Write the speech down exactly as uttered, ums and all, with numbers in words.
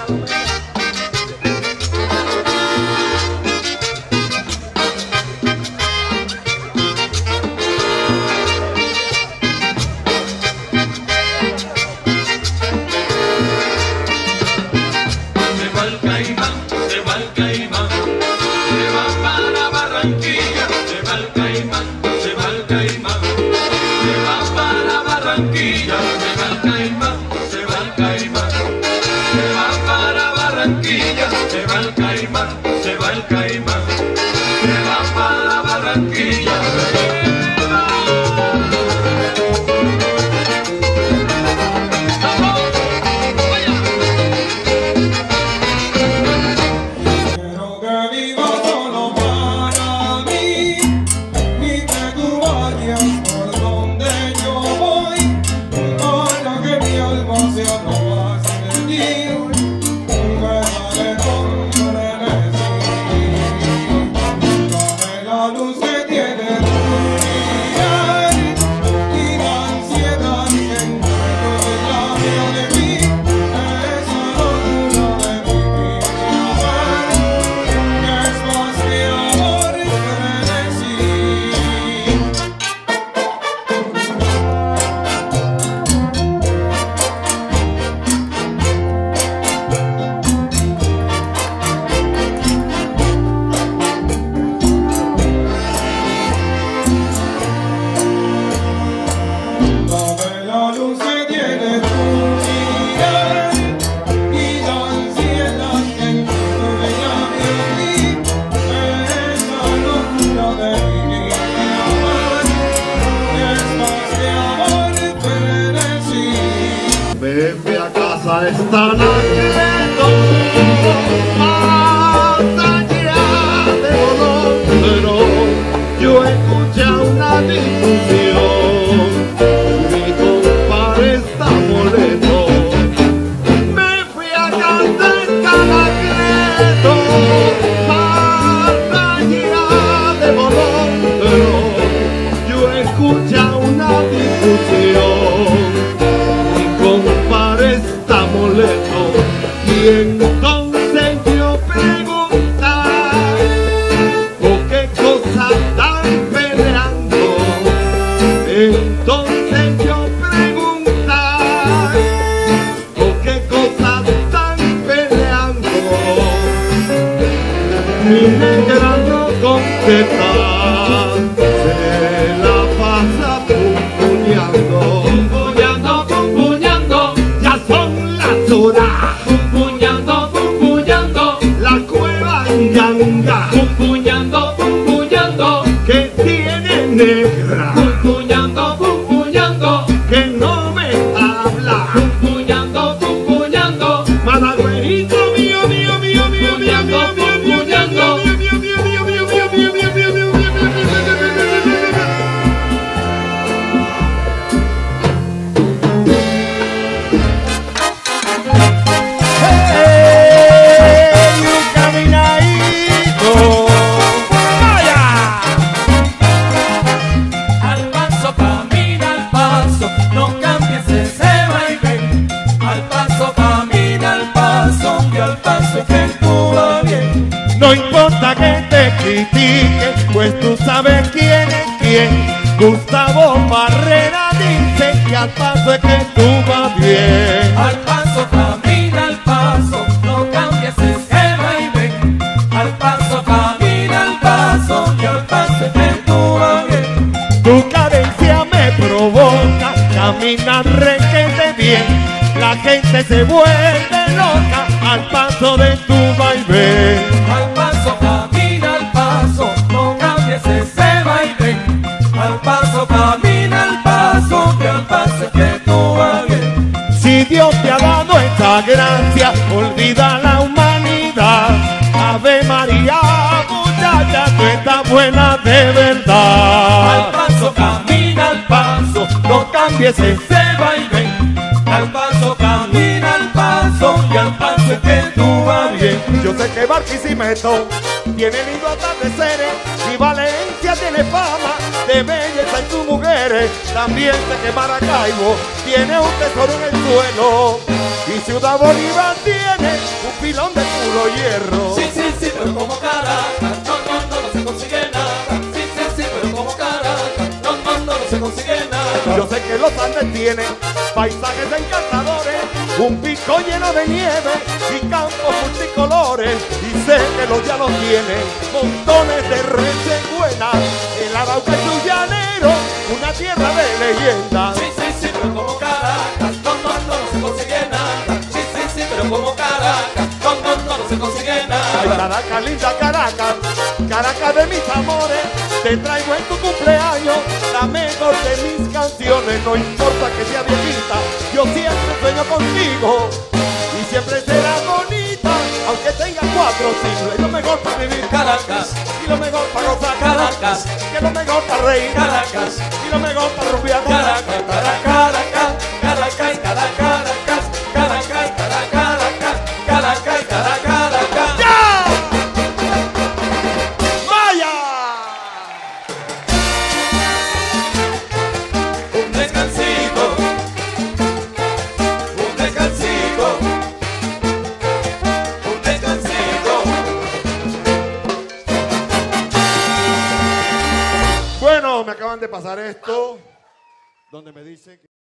Esta noche más allá de dolor, pero yo escuché una discusión. Mi compadre está molesto. Me fui a casa en Calacreto, más allá de dolor, pero yo escuché una discusión. Y entonces yo preguntar ¿por qué cosas están peleando? Entonces yo preguntar ¿por qué cosas están peleando? Mi negra no contesta, se la pasa pumpuñando. Pumpuñando, pumpuñando, ya son las horas. Pumpuñando, pumpuñando, la cueva Yanga. Pumpuñando, pumpuñando, que tiene negra. Pumpuñando, pumpuñando, que no me habla. Pumpuñando, pumpuñando, Madagüerito mío, mío, mío, mío, mío, mío, mío, mío, pumpuñando, mío, mío, mío, mío, mío, mío, mío, mío, mío, mío, mío. No importa que te critique, pues tú sabes quién es quién. Gustavo Barrera dice que al paso es que tú vas bien. al paso camina, al paso, no cambies esquema y ven. Al paso camina, al paso, y al paso es que tú vas bien. Tu cadencia me provoca, camina requete bien. La gente se vuelve loca al paso de tu vaivén. Al paso camina, al paso, no cambies ese vaivén. Al paso camina, al paso, que al paso es que tú vas bien. Si Dios te ha dado esta gracia, olvida la humanidad. Ave María, muchacha, tú estás buena de verdad. Al paso camina, al paso, no cambies ese vaivén. Al paso camina, al paso, y al paso es que tú vas bien. Yo sé que Barquisimeto tiene lindo atardeceres y Valencia tiene fama de belleza en sus mujeres. También sé que Maracaibo tiene un tesoro en el suelo y Ciudad Bolívar tiene pilón de puro hierro. Sí, sí, sí, pero como Caracas, no, no, no, no se consigue nada. Sí, sí, sí, pero como Caracas, no, no, no, no se consigue nada. Yo sé que los Andes tienen paisajes encantadores, un pico lleno de nieve y campos multicolores. Y sé que los llanos tienen montones de reses buenas. El Arauca es un llanero, una tierra de leyenda. Sí, sí, sí, pero como Caracas, no, no, no, no se consigue nada. Sí, sí, sí, pero como Caracas, no, no, no, no se consigue nada. Ay, Caracas, linda Caracas, Caracas de mis amores, te traigo en tu cumpleaños la mejor de mis canciones. No importa que sea viejita, yo siempre sueño contigo y siempre serás bonita, aunque tenga cuatro siglos. Y lo mejor para vivir Caracas, y lo mejor para gozar Caracas, que lo mejor para reír Caracas, y lo mejor para rumbear Caracas, Caracas, Caracas, Caracas, Caracas, Caracas, Caracas, Caracas, Caracas, Caracas. ¡Ya! ¡Vaya! Un descansito, un descansito, un descansito. Bueno, me acaban de pasar esto, donde me dice que